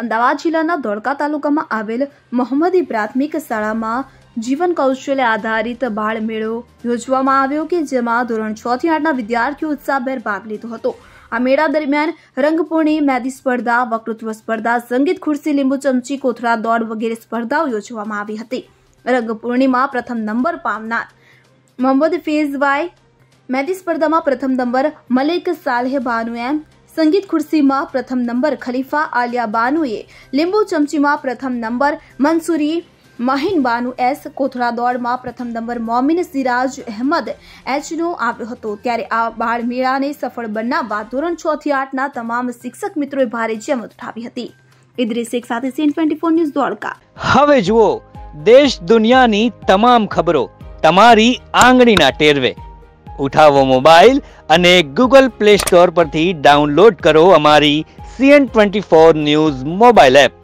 અમદાવાદ જિલ્લાના ધોળકા તાલુકામાં આવેલ મોહમ્મદી પ્રાથમિક શાળામાં જીવન કૌશલ્ય આધારિત બાળ મેળો યોજવામાં આવ્યો કે જેમાં ધોરણ 6 થી 8ના વિદ્યાર્થીઓ ઉત્સાહભેર ભાગ લીધો હતો। આ મેળા દરમિયાન રંગપૂર્ણી, મહેંદી સ્પર્ધા, વક્તૃત્વ સ્પર્ધા, સંગીત ખુરશી, લીંબુ ચમચી, કોથળા દોડ વગેરે સ્પર્ધાઓ યોજવામાં આવી હતી। રંગપૂર્ણીમાં પ્રથમ નંબર પામનાર મોહમ્મદ ફેઝભાઈ, મહેંદી સ્પર્ધામાં પ્રથમ નંબર મલિક સાલેહ બાનુએ, સંગીત ખુરશીમાં પ્રથમ નંબર ખલીફા આલિયા બાનુએ, લીંબુ ચમચીમાં પ્રથમ નંબર મંસૂરી મહીન બાનુ એસ, કોથળા દોડમાં પ્રથમ નંબર મોમિન સિરાજ અહેમદ એચનો આવ્યો હતો। ત્યારે આ બાળ મેળાને સફળ બનાવવા ધોરણ 6 થી 8ના તમામ શિક્ષક મિત્રોએ ભારે જહેમત ઉઠાવી હતી। ઇદ્રીસ શેખ સાથે CN24 ન્યૂઝ ધોળકા। હવે જુઓ દેશ દુનિયાની તમામ ખબરો તમારી આંગળીના ટેરવે। ઉઠાવો મોબાઈલ અને ગૂગલ પ્લે સ્ટોર પરથી ડાઉનલોડ કરો અમારી CN24 ન્યૂઝ મોબાઈલ એપ।